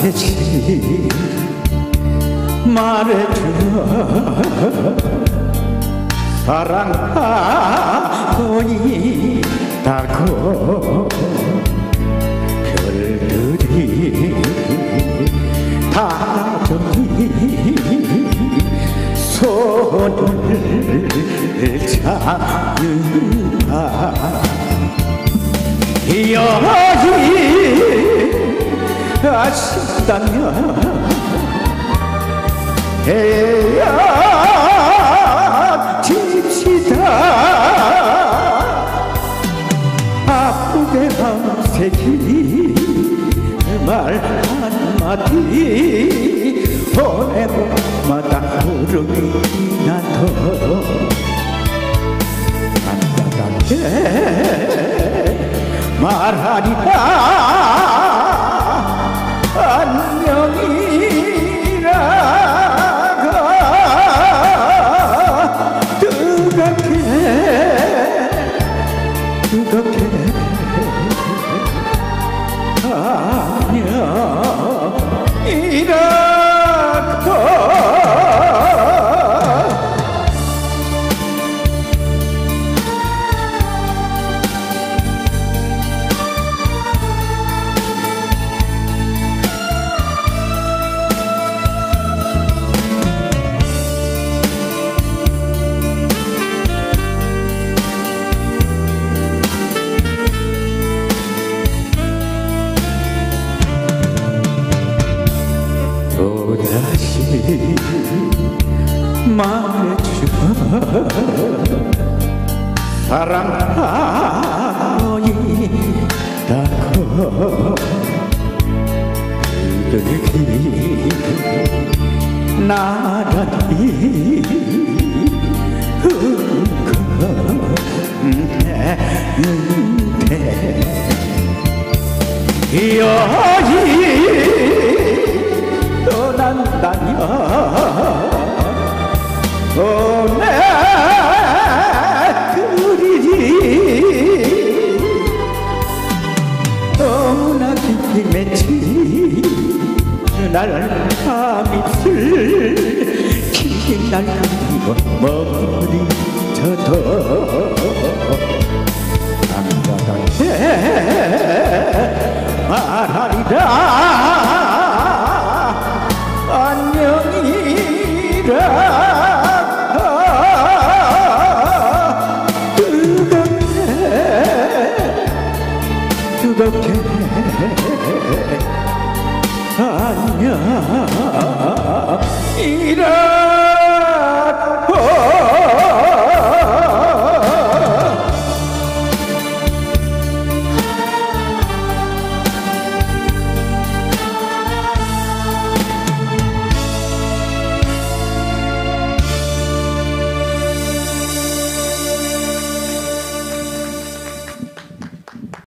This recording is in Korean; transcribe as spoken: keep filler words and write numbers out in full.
다시 말해줘. 사랑하고 있다고 별들이 다 저기 손을 잡는다. 여기 아쉽다면 헤어집시다. 아프게 밤새기 말 한마디 보내봄마다 부르기 나도 안타깝게 말하리라. 안녕이라고 뜨겁게 뜨겁게 안녕이라고. 또다시 말해줘. 사랑하고 있다고 그들이 나란히 흥건했는데 여기 떠난다면 보내드리리. 너무나 깊이 맺힌 날 밤이슬 길게 날 그리고 머무리쳐도 안가깝게 말하리라. 안녕이라. 뜨겁게 뜨겁게 안녕이라.